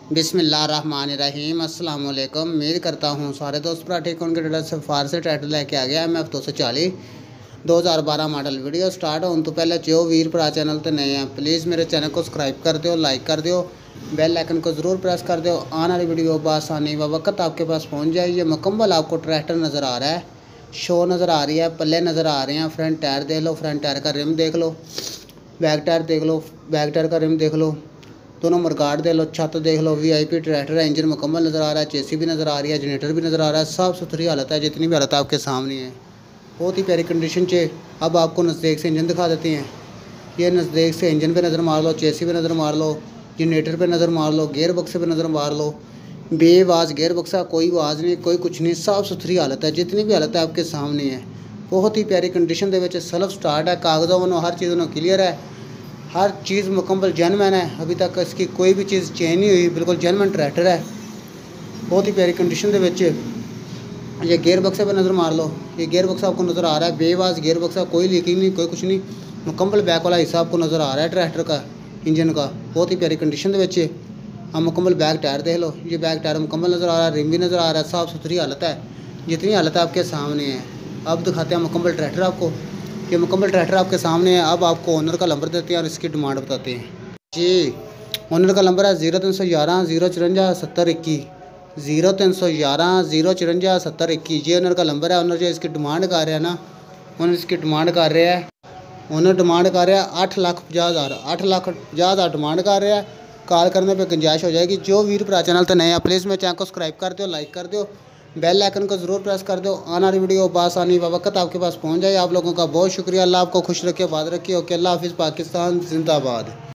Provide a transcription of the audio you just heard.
बिस्मिल्लाहिर्रहमानिर्रहीम। अस्सलाम वालेकुम। उम्मीद करता हूँ सारे दोस्त भरा ठीक होंगे। ट्रेडर से फार से ट्रैक्टर लेके आ गया मैं 240 2012 मॉडल। वीडियो स्टार्ट होने तो पहले जो वीर भरा चैनल तो नए हैं प्लीज़ मेरे चैनल को सब्सक्राइब कर दो, लाइक कर दो, बेल आइकन को ज़रूर प्रेस कर दो। आने वाली वीडियो बआसानी व वक्त आपके पास पहुँच जाए। ये मुकम्मल आपको ट्रैक्टर नज़र आ रहा है, शो नज़र आ रही है, पल्ले नज़र आ रहे हैं। फ्रंट टायर देख लो, फ्रंट टायर का रिम देख लो, बैक टायर देख लो, बैक टायर का रिम देख लो, दोनों मरगाड़ देख लो, छत देख लो। वीआईपी ट्रैक्टर है, इंजन मुकम्मल नज़र आ रहा है, चेसी भी नज़र आ रही है, जनरेटर भी नज़र आ रहा है। साफ़ सुथरी हालत है, जितनी भी हालत आपके सामने है बहुत ही प्यारी कंडीशन चे। अब आपको नज़दीक से इंजन दिखा देते हैं। ये नज़दीक से इंजन पे नज़र मार लो, चेसी पे नज़र मार लो, जनरेटर पे नज़र मार लो, गेयर बक्से पे नज़र मार लो। बेआवाज़ गेयर बक्सा, कोई आवाज़ नहीं, कोई कुछ नहीं, साफ़ सुथरी हालत है, जितनी भी हालत है आपके सामने है। बहुत ही प्यारी कंडीशन दे सेल्फ स्टार्ट है, कागज़ों में हर चीज़ क्लियर है, हर चीज़ मुकम्मल जेनवन है। अभी तक इसकी कोई भी चीज़ चेंज नहीं हुई, बिल्कुल जेनवन ट्रैक्टर है। बहुत ही प्यारी कंडीशन दे ये गेयर बक्से पर नज़र मार लो, ये गेयर बक्सा आपको नज़र आ रहा है, बेआवाज़ गेयर बक्सा, कोई लीकिंग नहीं, कोई कुछ नहीं, मुकम्मल बैक वाला हिस्सा आपको नज़र आ रहा है ट्रैक्टर का, इंजन का। बहुत ही प्यारी कंडीशन दे हम मुकम्मल बैक टायर देख लो, ये बैक टायर मुकम्मल नज़र आ रहा है, रिम भी नज़र आ रहा है, साफ़ सुथरी हालत है, जितनी हालत है आपके सामने है। अब दिखाते हैं मुकम्मल ट्रैक्टर आपको। ये मुकम्मल ट्रैक्टर आपके सामने है। अब आपको ओनर का नंबर देते हैं और इसकी डिमांड बताते हैं जी। ओनर का नंबर है 0311 054 7021, 0311 054 7021। ये ओनर का नंबर है। ओनर जो इसकी डिमांड कर रहे हैं ना, ओनर इसकी डिमांड कर रहे हैं, ओनर डिमांड कर रहे हैं 8,50,000, 8,50,000 डिमांड कर रहे हैं। कॉल करने पे गुंजाइश हो जाएगी। जो वीर भरा चैनल तो नए हैं प्लीज़ मेरे चैनल को सब्सक्राइब कर दो, लाइक कर दो, बेल आइकन को ज़रूर प्रेस कर दो। आने वाली वीडियो बआसानी व वक्त आपके पास पहुंच जाए। आप लोगों का बहुत शुक्रिया। अल्लाह आपको खुश रखे, आबाद रखे। ओके, अल्लाह हाफिज़। पाकिस्तान जिंदाबाद।